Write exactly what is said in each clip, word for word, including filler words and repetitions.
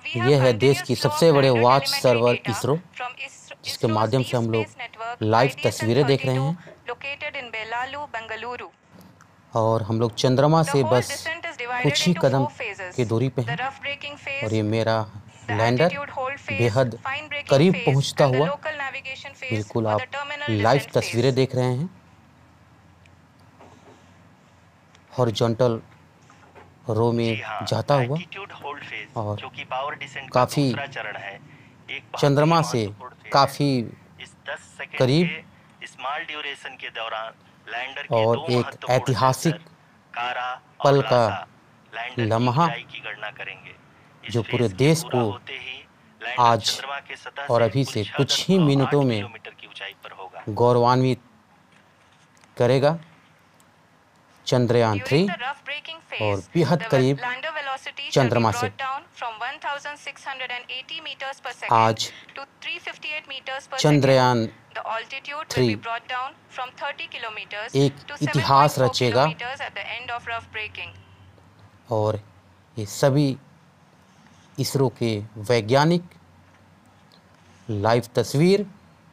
ये है देश की सबसे बड़े वॉच सर्वर इसरो, जिसके माध्यम से हम लोग लाइव तस्वीरें देख रहे हैं। और हम लोग चंद्रमा से बस कुछ ही कदम की दूरी पे हैं और ये मेरा लैंडर बेहद करीब पहुंचता हुआ बिल्कुल आप लाइव तस्वीरें देख रहे हैं। हॉरिजॉन्टल रो में जाता हुआ और काफ़ी चंद्रमा से काफ़ी करीब और एक ऐतिहासिक पल का लम्हा जो पूरे देश को आज और अभी से कुछ ही मिनटों में गौरवान्वित करेगा। चंद्रयान थ्री और बेहद करीब चंद्रमा से आज चंद्रयान थ्री एक इतिहास रचेगा और ये सभी इसरो के वैज्ञानिक लाइव तस्वीर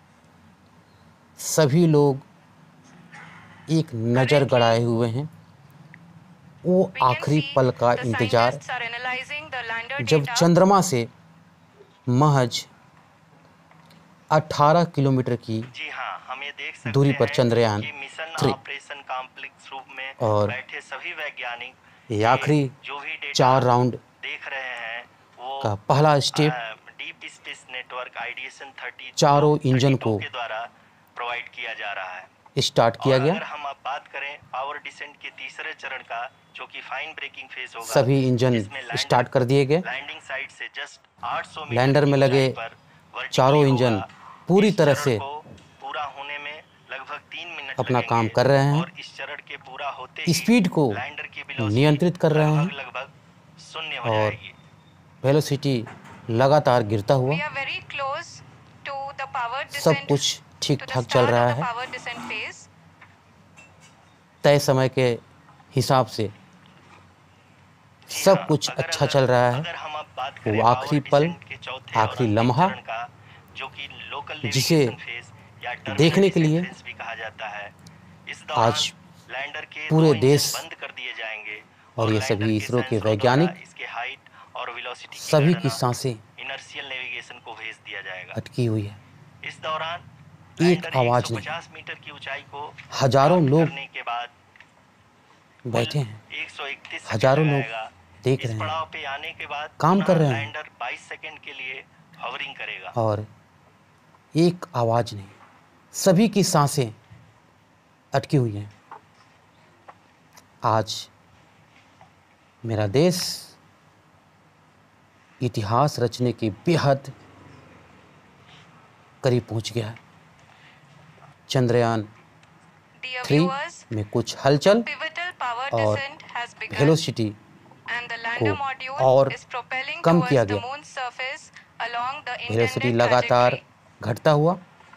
सभी लोग एक नज़र गड़ाए हुए हैं। वो आखिरी पल का इंतज़ार जब चंद्रमा से महज अठारह किलोमीटर की दूरी पर चंद्रयान थ्री और ये आखिरी चार राउंड का पहला स्टेप चारों इंजन को प्रोवाइड किया जा रहा है, स्टार्ट किया गया। अगर हम अब बात करें पावर डिसेंट के तीसरे चरण का, जो कि फाइन ब्रेकिंग फेज होगा, सभी इंजन स्टार्ट कर दिए गए। लैंडिंग साइट से जस्ट आठ सौ मीटर लैंडर में लगे चारों इंजन पूरी तरह से पूरा होने में लगभग तीन मिनट अपना काम कर रहे हैं और इस चरण के पूरा होते ही स्पीड को लैंडर की वेलोसिटी नियंत्रित कर रहे हैं लगभग शून्य हो और जाएगी। वेलोसिटी लगातार गिरता हुआ सब कुछ ठीक ठाक चल रहा है। तय समय के हिसाब से सब कुछ अच्छा चल रहा है। वो आखिरी पल, आखिरी लम्हा जिसे देखने के लिए आज पूरे देश और ये सभी इसरो के वैज्ञानिक सभी की सांसें अटकी हुई है। इस दौरान एक आवाज नहीं, पचास मीटर की ऊंचाई को हजारों लोग करने के बाद बैठे हैं, एक सौ इकतीस हजारों लोग देख इस रहे पड़ाव हैं, पे आने के बाद काम कर रहे हैं लैंडर बाईस सेकंड के लिए हवरिंग करेगा और एक आवाज नहीं, सभी की सांसें अटकी हुई हैं। आज मेरा देश इतिहास रचने के बेहद करीब पहुंच गया है। चंद्रयान थ्री में कुछ हलचल और वेलोसिटी को और कम किया गया। वेलोसिटी लगातार घटता हुआ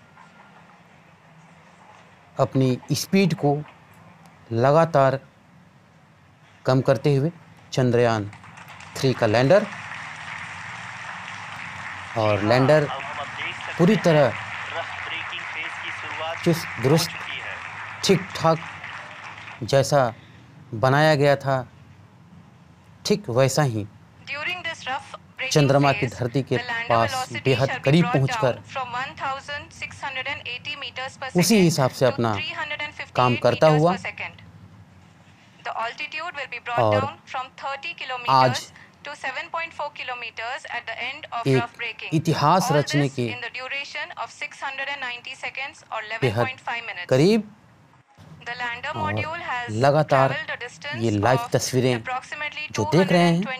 अपनी स्पीड को लगातार कम करते हुए चंद्रयान थ्री का लैंडर और लैंडर पूरी तरह चुस्त दुरुस्त ठीक ठाक जैसा बनाया गया था, ठीक वैसा ही चंद्रमा की धरती के पास बेहद करीब पहुंचकर उसी हिसाब से अपना काम करता हुआ और आज एक इतिहास रचने के बेहद करीब और लगातार ये लाइव तस्वीरें जो देख रहे हैं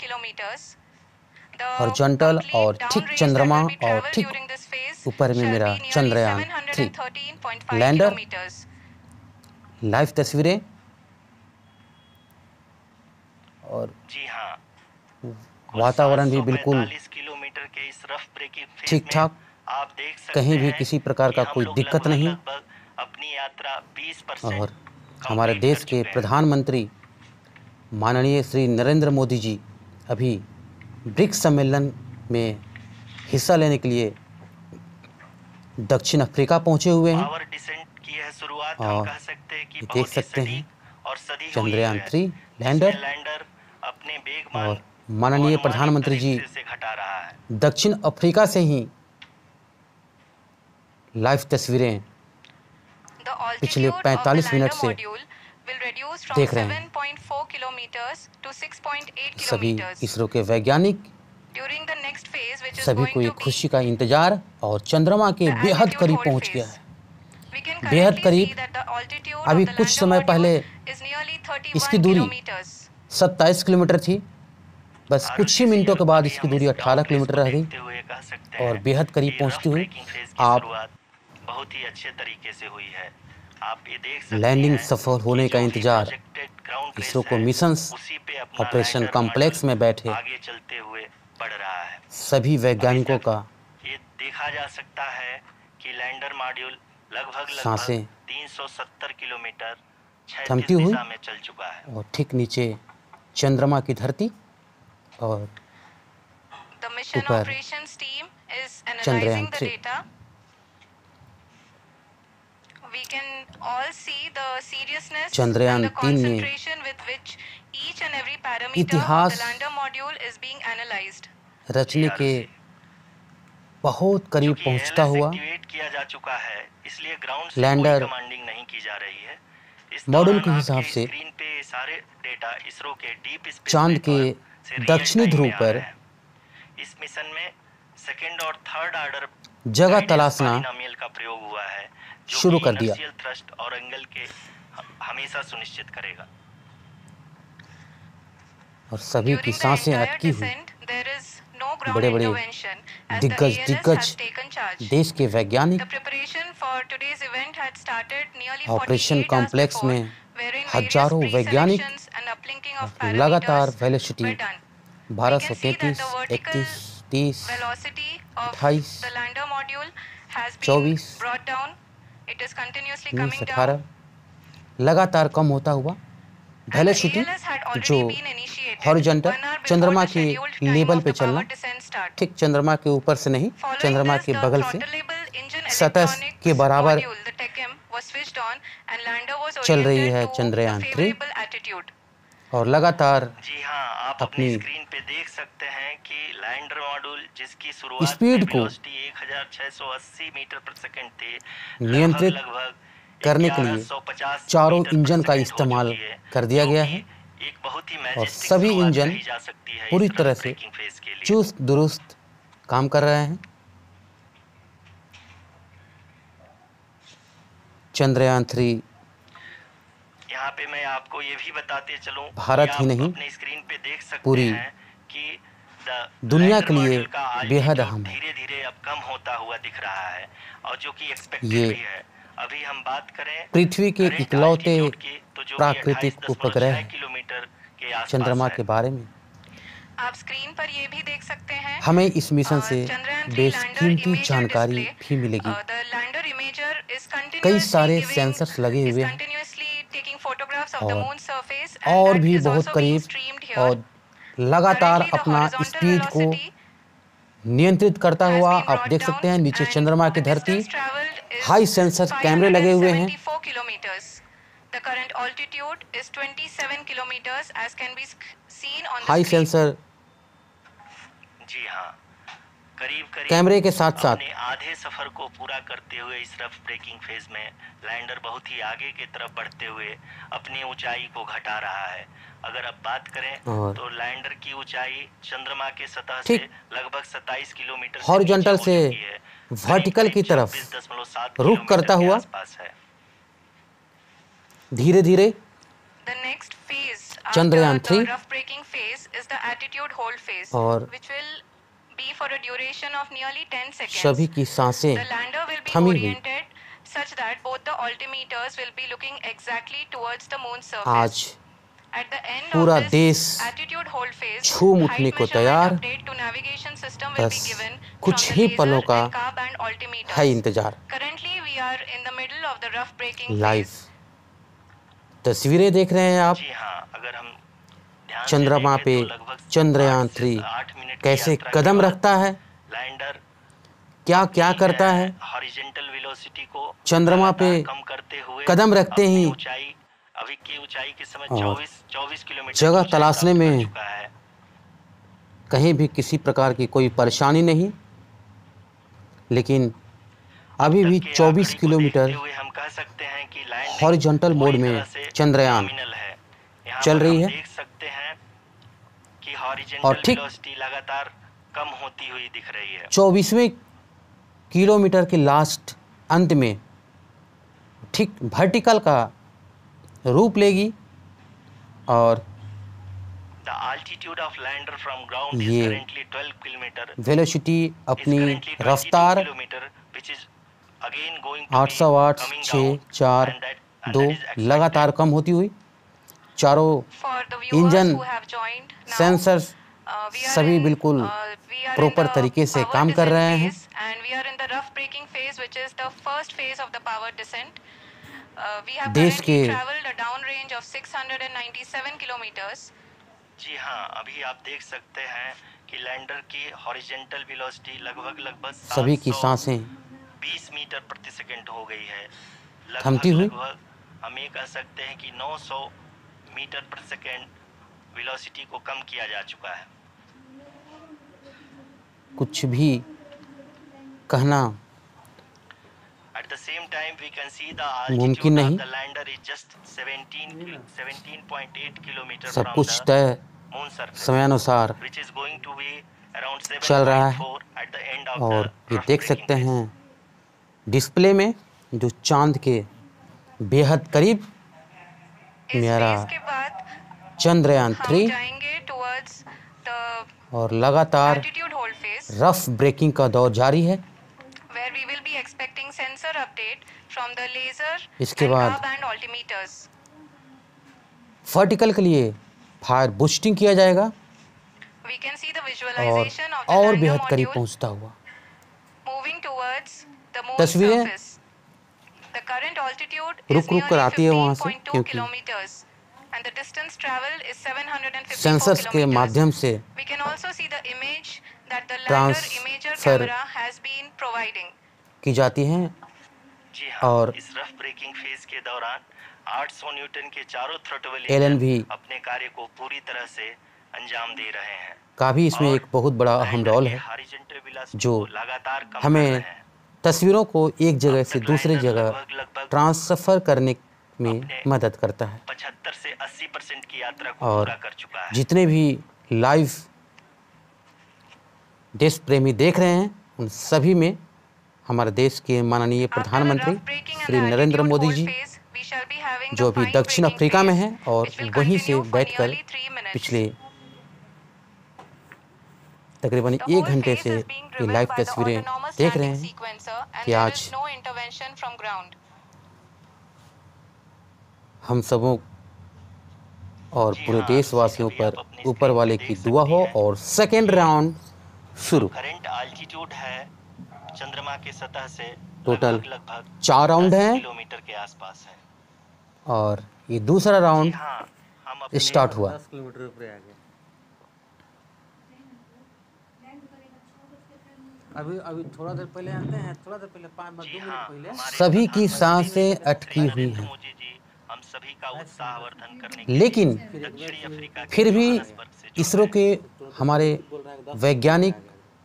हॉरिजॉन्टल और ठीक चंद्रमा और ठीक ऊपर में मेरा चंद्रयान थ्री लैंडर लाइव तस्वीरें और जी हाँ, वातावरण भी बिल्कुल किलोमीटर के इस रफ ब्रेकिंग फेज ठीक ठाक, आप देख सकते कहीं भी हैं किसी प्रकार का कि हम कोई लोग दिक्कत नहीं लगभग अपनी यात्रा बीस परसेंट और हमारे देश के प्रधानमंत्री माननीय श्री नरेंद्र मोदी जी अभी ब्रिक्स सम्मेलन में हिस्सा लेने के लिए दक्षिण अफ्रीका पहुंचे हुए हैं। पावर डिसेंट की यह शुरुआत हम और कह सकते हैं कि ये देख बहुत ही सकते हैं सटीक और सदी हुई चंद्रयान है, थ्री जिसमें लैंडर लैंडर अपने वेगमान और माननीय अनुमानित प्रधानमंत्री जी तरीके से घटा रहा है। दक्षिण अफ्रीका से ही लाइव तस्वीरें पिछले पैंतालीस मिनट से देख रहे हैं। सभी इसरो के वैज्ञानिक, सभी को ये खुशी का इंतजार और चंद्रमा के बेहद करीब पहुंच गया है, बेहद करीब। अभी कुछ समय पहले इसकी दूरी सत्ताईस किलोमीटर थी, बस कुछ ही मिनटों के बाद इसकी दूरी अठारह किलोमीटर रह गई और बेहद करीब पहुंचती हुई आप बहुत ही अच्छे तरीके से हुई है। आप ये देख सकते लैंडिंग हैं सफल होने का इंतजार इसरो को मिशंस ऑपरेशन कॉम्प्लेक्स में बैठे आगे चलते हुए बढ़ रहा है। सभी वैज्ञानिकों का ये देखा जा सकता है कि लैंडर मॉड्यूल लगभग सांसें लगभग तीन सौ सत्तर किलोमीटर थमती क्षैतिज हुई दिशा में चल चुका है। और ठीक नीचे चंद्रमा की धरती और ऊपर चंद्रयान थ्री। चंद्रयान तीन ने इतिहास रचने के बहुत करीब पहुंचता हुआ किया जा चुका है, इसलिए ग्राउंड से लैंडर कोई कमांडिंग नहीं की जा रही है। इस मॉड्यूल दौरान के हिसाब आपके से स्क्रीन पे सारे डेटा इसरो के डीप स्पेस चांद के नेटवर्क से रियल दक्षिणी टाइम ध्रुव में आ पर रहे हैं। इस मिशन में सेकंड और थर्ड ऑर्डर जगह गाइडेंस तलाशना पॉलिनोमियल का प्रयोग हुआ है, जो शुरू कि कर दिया। inertial थ्रस्ट और एंगल के ह- हमेशा सुनिश्चित करेगा। और सभी की सांसें अटकी हुई। बड़े बड़े दिग्गज दिग्गज देश के वैज्ञानिक ऑपरेशन कॉम्प्लेक्स में हजारों वैज्ञानिक लगातार वेलोसिटी बारह सौ तैंतीस, इकतीस, तीस, अट्ठाईस, चौबीस, उन्नीस, अठारह लगातार कम होता हुआ वेलोसिटी जो हॉरिजॉन्टल चंद्रमा के लेवल पे चलना, ठीक चंद्रमा के ऊपर से नहीं, चंद्रमा के बगल से सतह के बराबर चल रही है चंद्रयान थ्री और लगातार जी हाँ, आप अपनी स्क्रीन पे देख सकते हैं कि लैंडर मॉड्यूल जिसकी शुरुआत स्पीड में को वेलोसिटी एक हज़ार छह सौ अस्सी मीटर प्रति सेकंड थी, नियंत्रित लगभग करने के लिए ग्यारह सौ पचास चारों मीटर इंजन प्रति का सेकंड हो इस्तेमाल चुकी है, कर दिया जो गया कि है एक बहुत ही और मैजेस्टिक सभी शुरुआत इंजन कही जा सकती है पूरी इस तरह से ब्रेकिंग फेज के लिए। चुस्त दुरुस्त काम कर रहे हैं। चंद्रयान थ्री यहाँ पे मैं आपको ये भी बताते चलूं, भारत ही नहीं, अपनी स्क्रीन पे देख सकते पूरी हैं कि दुनिया के लिए बेहद अहम है। धीरे धीरे अब कम होता हुआ दिख रहा है और जो कि एक्सपेक्टेड ये भी है। अभी हम बात करें पृथ्वी के current इकलौते altitude की, तो जो कि प्राकृतिक अट्ठाईस दशमलव उपग्रह छह है किलोमीटर के आसपास चंद्रमा है। के बारे में। आप स्क्रीन पर ये भी देख सकते हैं हमें इस मिशन से चंद्रयान थ्री बेशकीमती लैंडर जानकारी इमेजर भी मिलेगी। Display, the lander imager is कई कंटिन्यूअसली सारे गिविंग सेंसर्स लगे हुए हैं continuously taking photographs of the और मून सरफेस और भी बहुत करीब और लगातार अपना स्पीड को नियंत्रित करता हुआ आप देख सकते हैं नीचे चंद्रमा की धरती। हाई सेंसर कैमरे लगे हुए हैं। The current altitude is twenty-seven kilometers as can be seen on the high screen. Sensor जी हाँ, करीब करीब कैमरे के साथ साथ अपने आधे सफर को पूरा करते हुए इस रफ ब्रेकिंग फेज में लैंडर बहुत ही आगे की तरफ बढ़ते हुए अपनी ऊंचाई को घटा रहा है। अगर अब बात करें और तो लैंडर की ऊंचाई चंद्रमा के सतह से ठीक लगभग सत्ताईस किलोमीटर से हॉरिजॉन्टल नीचे से हो चुकी है, वर्टिकल की तरफ चौबीस दशमलव सात रुख किलोमीटर करता के हुआ आसपास है। धीरे धीरे The next phase Chandrayaan after three the rough braking phase is the attitude hold phase, और which will be for a duration of nearly ten seconds. सभी की सांसें The lander will be थमी हुई। oriented such that both the altimeters will be looking exactly towards the moon's surface. आज At the end पूरा of this देश attitude hold phase, झूम height उठने को measurement तैयार। update to navigation system will be बस given कुछ from he the पलों laser का and car band altimeters. है इंतजार। Currently we are in the middle of the rough braking live phase. तस्वीरें देख रहे हैं आप। जी हाँ, अगर हम ध्यान से चंद्रमा देखें पे तो लगभग चंद्रयान आठ से थ्री आठ मिनट की कैसे यात्रा के कदम बाद रखता है, लैंडर क्या क्या करता है। हॉरिजॉन्टल वेलोसिटी को चंद्रमा पे लगातार कम करते हुए कदम रखते अपनी ही ऊंचाई अभी की ऊंचाई के समय और चौबीस चौबीस किलोमीटर जगह की ऊंचाई तलाशने प्राप्त कर में चुका है। कहीं भी किसी प्रकार की कोई परेशानी नहीं, लेकिन अब अभी तक भी के चौबीस आंकड़े को देखते किलोमीटर हुए हम कह सकते हैं कि लैंडिंग हॉरिजॉन्टल मोड पूरी में तरह से चंद्रयान नॉमिनल है। यहाँ चल पर रही हम है देख सकते हैं कि और हॉरिजॉन्टल ठीक वेलोसिटी लगातार कम होती हुई दिख रही है। चौबीसवें किलोमीटर के लास्ट अंत में ठीक वर्टिकल का रूप लेगी और The altitude of lander from ground is ये currently twelve kilometer. Velocity Is अपनी currently twenty-two रफ्तार kilometer, which is again going to आठ be सौ आठ, coming छः, down, चार, and that and दो that is expected. लगातार कम होती हुई चारों For the viewers engine who have joined now, sensors uh, we are सभी in बिल्कुल uh, we are in proper the तरीके से power काम कर descent रहे हैं। phase, and we are in the rough braking phase, which is the first phase of the power descent. Uh, we have देश currently के traveled a down range of six hundred ninety-seven kilometers. जी हाँ, अभी आप देख सकते हैं कि lander की हॉरिजॉन्टल वेलोसिटी लगभग लगभग सभी की सांसें बीस मीटर प्रति सेकंड हो गई है। थमती लगभग हुई लगभग हम ये कह सकते हैं कि नौ सौ मीटर प्रति सेकंड वेलोसिटी को कम किया जा चुका है। कुछ भी कहना At the same time, we can see the मुमकिन altitude नहीं, of the lander is just seventeen seventeen point eight kilometer सब from कुछ the तय moon surface, समयानुसार which is going to be around चल रहा है। seven point four at the end of और the ये rough देख braking सकते phase. हैं डिस्प्ले में जो चांद के बेहद करीब इस मेरा phase के बाद चंद्रयान हम थ्री जाएंगे towards the और लगातार altitude hold phase, rough braking का दौर जारी है। where we will be expecting sensor update from the laser इसके and बाद car band altimeters. वर्टिकल के लिए फायर बूस्टिंग किया जाएगा We can see the और visualization of the और lander बेहद करीब module पहुंचता हुआ moving towards the moon तस्वीरें surface. The current altitude is रुक रुक कर nearly आती है वहां से, fifteen point two क्योंकि kilometers and the distance traveled is seven hundred fifty-four sensors के kilometers. माध्यम से We can also see the image that the lander transfer imager camera has been providing. की जाती हैं जी हाँ, और इस रफ ब्रेकिंग फेज के दौरान आठ सौ न्यूटन के चारों थ्रोटल एलन इंजन भी अपने कार्य को पूरी तरह से अंजाम दे रहे हैं का भी इसमें और एक बहुत बड़ा अहम लैंडर रोल के है, हॉरिजॉन्टल वेलोसिटी जो को लगातार कम कर हमें रहे हैं। तस्वीरों को एक जगह अब से तक दूसरी लैंडर जगह लगभग लगभग ट्रांसफर करने में अपने मदद करता है पचहत्तर से अस्सी परसेंट की यात्रा को और पूरा कर चुका है। जितने भी लाइव देश प्रेमी देख रहे हैं उन सभी में हमारे देश के माननीय After the प्रधानमंत्री rough braking and Shri the Narendra altitude Modi hold ji phase, we shall be having जो the अभी fine दक्षिण braking अफ्रीका में phase, हैं और which will वहीं से continue for बैठकर nearly three minutes. पिछले तकरीबन The एक whole घंटे phase से is being ये driven लाइव by the तस्वीरें autonomous देख रहे landing हैं sequencer and कि there आज is no intervention from ground. हम सबों और जी पूरे हाँ, देशवासियों अभी पर आप अपनी ऊपर स्क्रीन वाले पे की देख दुआ सकती हो हैं और सेकेंड राउंड शुरू। करंट आल्टीट्यूड है चंद्रमा के सतह से टोटल लगभग लगभग चार राउंड दस हैं किलोमीटर के आसपास है। और ये दूसरा जी राउंड हाँ, हम अपने स्टार्ट हुआ। दस किलोमीटर ऊपर आ गए। अभी अभी थोड़ा देर पहले आते हैं, थोड़ा देर पहले पाँच जी दो हाँ, मिनट पहले हमारे सभी की प्रधानमंत्री सांसें श्री अटकी हुई नरेंद्र हैं, मोदी जी हम सभी का उत्साहवर्धन करने के लेकिन लिए दक्षिणी अफ्रीका के फिर भी जोहान्सबर्ग से जुड़ इसरो रहे हैं। के हमारे वैज्ञानिक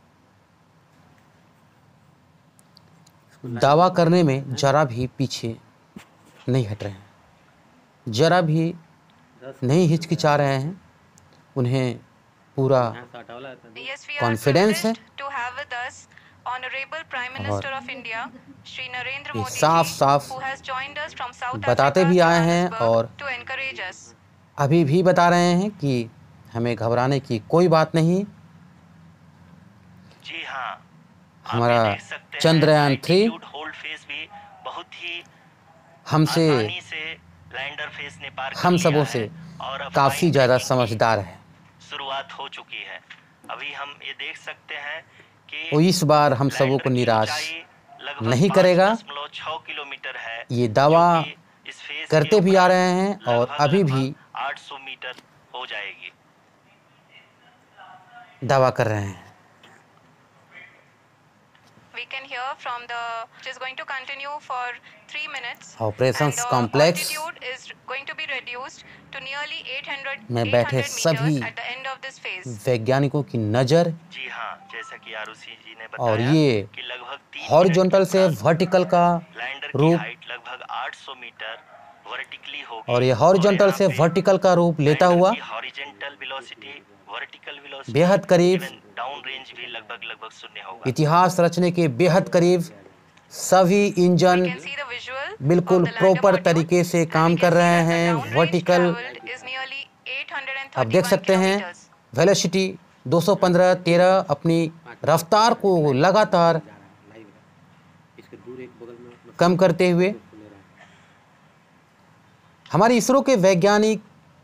दावा करने में जरा भी पीछे नहीं हट रहे हैं, जरा भी नहीं हिचकिचा रहे हैं। उन्हें पूरा Yes, we are कॉन्फिडेंस है privileged to have with us Honorable Prime Minister of India, Shri Narendra ये Modi साफ ji, साफ who has joined us from South बताते Africa, भी आए हैं Johannesburg, और to encourage us. अभी भी बता रहे हैं कि हमें घबराने की कोई बात नहीं। जी हाँ, आप हमारा ये देख सकते हैं, Chandrayaan three altitude hold phase भी बहुत ही हमसे आसानी से लैंडर फेज ने पार कर हम लिया सबों है से और अब काफ़ी फाइन ज़्यादा ब्रेकिंग की समझदार है। शुरुआत हो चुकी है। अभी हम ये देख सकते हैं कि वो इस बार हम सबों लैंडर को की निराश ऊंचाई लगभग नहीं पाँच करेगा। दशमलव छह किलोमीटर है, ये दावा जो कि इस फेज के करते भी आ उपरांत रहे हैं और लगभग अभी लगभग भी आठ सौ मीटर हो जाएगी। दावा कर रहे हैं। We can hear from the which is going to continue for three minutes. Operations and the complex altitude is going to be reduced to nearly eight hundred में बैठे eight hundred सभी meters at the end of this phase. वैज्ञानिकों की नज़र जी हाँ, जैसा कि आरुषि जी ने और बताया ये कि लगभग तीन हॉरिजॉन्टल मिनट से के वर्टिकल का लैंडर की रूप हाइट लगभग आठ सौ मीटर वर्टिकली होगी और ये हॉरिजॉन्टल से वर्टिकल का रूप लेता हुआ हॉरिजॉन्टल वेलोसिटी वर्टिकल वेलोसिटी बेहद करीब डाउन रेंज भी लगभग लगभग शून्य होगा। इतिहास रचने के बेहद करीब सभी engine We can see the visual बिल्कुल of the lander proper module, तरीके से and काम we कर can see रहे that the हैं। downrange vertical traveled is nearly eight hundred आप देख thirty-one सकते हैं kilometers. वेलोसिटी दो सौ पंद्रह तेरह अपनी रफ्तार को लगातार इसके दूर एक बगल में कम करते हुए हमारे इसरो के वैज्ञानिक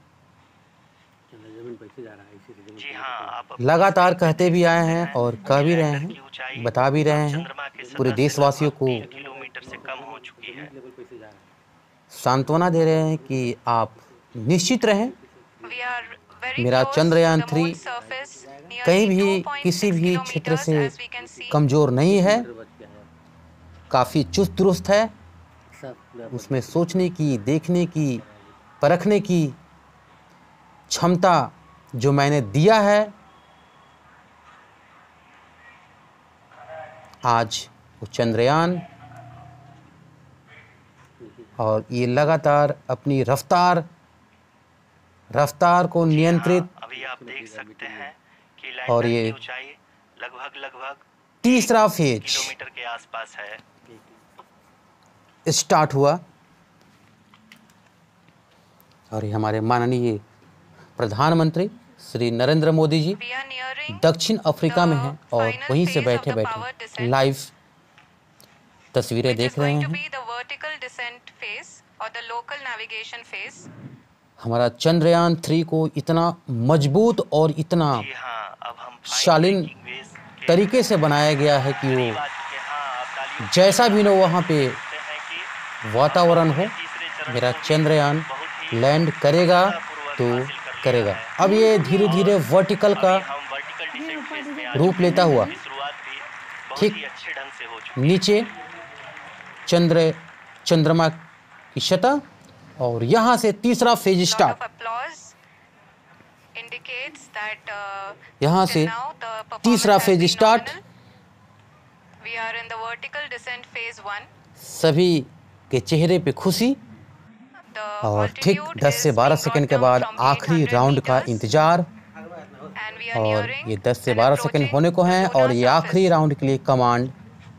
जमीन पर से जा रहा है, इसी से जमीन जी हाँ, आप लगातार कहते भी आए हैं और कह भी रहे हैं, बता भी रहे हैं पूरे देशवासियों को, किलोमीटर से कम हो चुकी है। लेवल पर से जा रहा है। सांत्वना दे रहे हैं कि आप निश्चित रहें। We are very मेरा close Chandrayaan to the moon three surface, nearly कहीं भी two point किसी six भी क्षेत्र kilometers, से as we can see. कमज़ोर नहीं है, बच गया है काफ़ी चुस्त दुरुस्त है। सब। उसमें सोचने की, देखने की, परखने की क्षमता जो मैंने दिया है, आज वो चंद्रयान और ये लगातार अपनी रफ्तार रफ्तार को नियंत्रित अभी आप देख सकते हैं कि और लैंडर ये की ऊंचाई लगभग लगभग तीसरा फेज किलोमीटर के आसपास है। स्टार्ट हुआ और ये हमारे माननीय प्रधानमंत्री Shri Narendra Modi ji We are nearing दक्षिण अफ्रीका में हैं और final वहीं से phase बैठे of the power बैठे descent, लाइव तस्वीरें which is देख रहे going to हैं। be the vertical descent phase or the local navigation phase. हमारा चंद्रयान थ्री को इतना मजबूत और इतना जी हाँ, अब हम शालीन तरीके से बनाया गया है कि वो जैसा भी न वहाँ पे वातावरण हो, मेरा चंद्रयान लैंड करेगा तो करेगा। अब ये धीरे धीरे वर्टिकल का रूप लेता हुआ ठीक नीचे चंद्र चंद्रमा की सतह और यहाँ से तीसरा phase Lot start. of applause indicates that uh, यहाँ till से now the performance तीसरा has phase been start. nominal. We are in the vertical descent phase one. सभी के चेहरे पे खुशी The और ठीक altitude दस से is बारह being सेकंड brought के down बाद from आखिरी eight hundred राउंड का meters, इंतजार and we are और nearing ये दस से and बारह सेकंड approaching होने को the हैं lunar और ये आखिरी surface. राउंड के लिए कमांड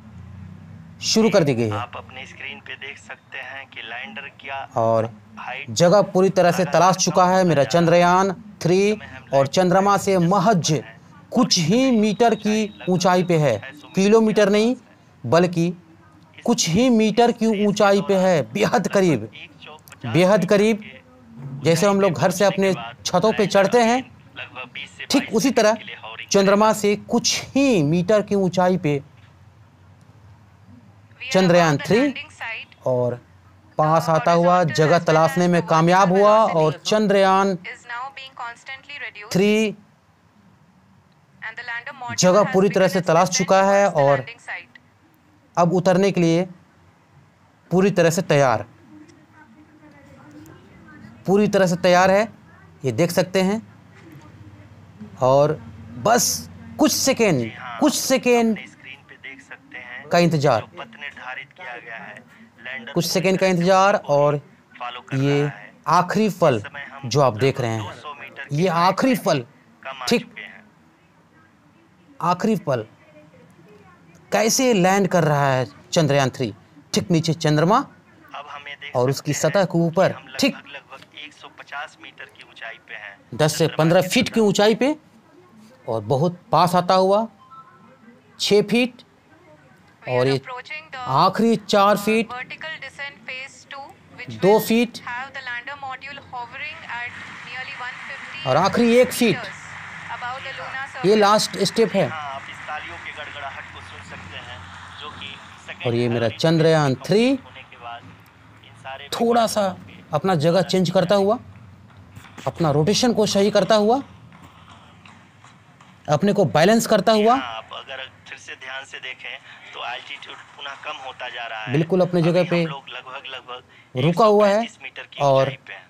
शुरू कर दी गई है आप अपने स्क्रीन पे देख सकते हैं कि लैंडर क्या और हाइट जगह पूरी तरह से तलाश चुका है मेरा चंद्रयान थ्री और चंद्रमा से महज कुछ ही मीटर की ऊंचाई पे है, किलोमीटर नहीं बल्कि कुछ ही मीटर की ऊंचाई पे है, बेहद करीब बेहद करीब। जैसे हम लोग घर से अपने छतों पे चढ़ते हैं, लगभग बीस से ठीक उसी तरह चंद्रमा से कुछ ही मीटर की ऊंचाई पे We are Chandrayaan above the three landing site. और पास आता हुआ जगह तलाशने में कामयाब हुआ और Chandrayaan Is now being constantly reduced. Three And the lander module जगह has पूरी तरह begun से its तलाश descent चुका है towards the और landing site. अब उतरने के लिए पूरी तरह से तैयार पूरी तरह से तैयार है, ये देख सकते हैं। और बस कुछ सेकेंड कुछ सेकेंड स्क्रीन पे देख सकते हैं का इंतजार पथ निर्धारित किया गया है। लैंडर कुछ सेकेंड का इंतजार और फॉलो कर ये रहा है। आखिरी पल जो आप देख रहे दो हैं, सौ मीटर ये आखिरी पल कम आ ठीक चुके हैं। आखिरी पल कैसे लैंड कर रहा है चंद्रयान थ्री, ठीक नीचे चंद्रमा अब हमें देख और सकते उसकी हैं सतह के ऊपर हम ठीक लगभग लगभग एक सौ पचास मीटर की ऊंचाई पे हैं। दस से पंद्रह फीट की ऊंचाई पे और बहुत पास आता हुआ छः फीट We और are ये approaching the आखिरी चार feet vertical descent phase two, which दो will feet have the lander module hovering at nearly one hundred fifty और आखिरी एक feet meters above the lunar ये surface. लास्ट स्टेप है। हाँ, आप इस तालियों के गड़गड़ाहट को सुन सकते हैं जो कि सेकंड और ये मेरा हैवी चंद्रयान थ्री होने के बाद इन सारे थोड़ा सा अपना जगह चेंज करता हुआ, अपना रोटेशन को सही करता हुआ अपने को बैलेंस करता हुआ हाँ, आप अगर फिर से ध्यान से देखें तो एल्टीट्यूड पुनः कम होता जा रहा है। बिल्कुल अपने जगह अभी पे हम लोग लगभग लगभग रुका हुआ है एक सौ पैंतीस मीटर की और ऊंचाई पे हैं।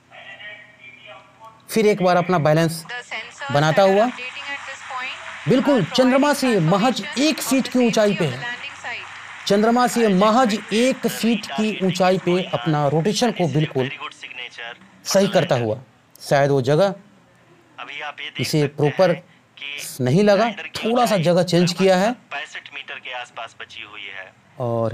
फिर एक बार अपना बैलेंस The sensors बनाता that are हुआ updating at this point बिल्कुल are चंद्रमा से providing महज confirmation एक of फीट the की ऊंचाई safety पे of the है। landing site. चंद्रमा से महज एक फीट की ऊंचाई पे अपना रोटेशन को बिल्कुल वेरी गुड सिग्नेचर सही करता हुआ। शायद वो जगह अभी आप ये देख इसे सकते प्रॉपर हैं कि नहीं लगा, लैंडर की थोड़ा सा ऊंचाई जगह चेंज किया है पैंसठ मीटर के आसपास बची हुई है। और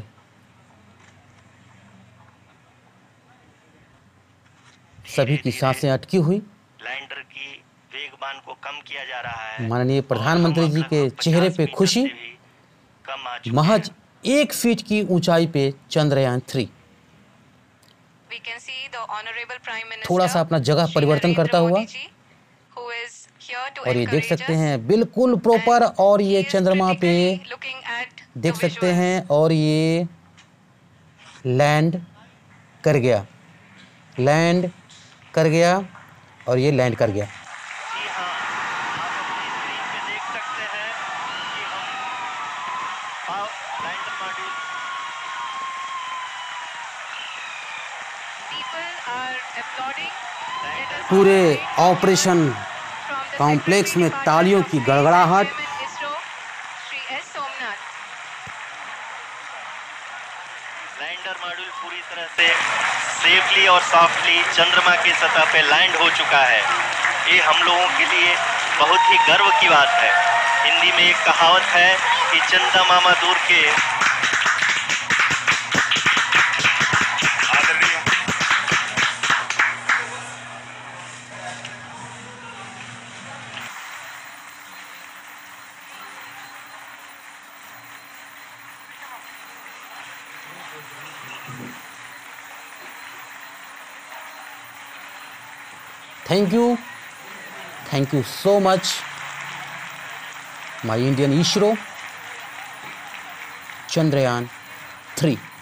सभी की सांसें अटकी हुई। लैंडर की वेगबान को कम किया जा रहा है। माननीय प्रधानमंत्री जी के चेहरे पे खुशी। कम आ चुके महज एक फीट की ऊंचाई पे Chandrayaan three We can see the honorable Prime Minister, थोड़ा सा अपना जगह Shri परिवर्तन Narendra करता हुआ Modi ji, who is here to और ये देख encourage सकते us, हैं बिल्कुल प्रॉपर। and और he ये is चंद्रमा पे critically looking at the देख सकते visuals. हैं और ये लैंड कर गया, लैंड कर गया और ये लैंड कर गया। जी हाँ, आप अपनी स्क्रीन पे देख सकते हैं कि हम lander module People are applauding. Let us पूरे celebrate operation from the complex Secretary में Department तालियों of की Space गड़गड़ाहट। and Women ISRO, Shri S. Somnath. Lander module पूरी तरह से सेफली और सॉफ्टली चंद्रमा की सतह पे लैंड हो चुका है। ये हम लोगों के लिए बहुत ही गर्व की बात है। हिंदी में एक कहावत है कि चंदा मामा दूर के आदरणीय Thank you, thank you so much, my Indian ISRO, Chandrayaan three.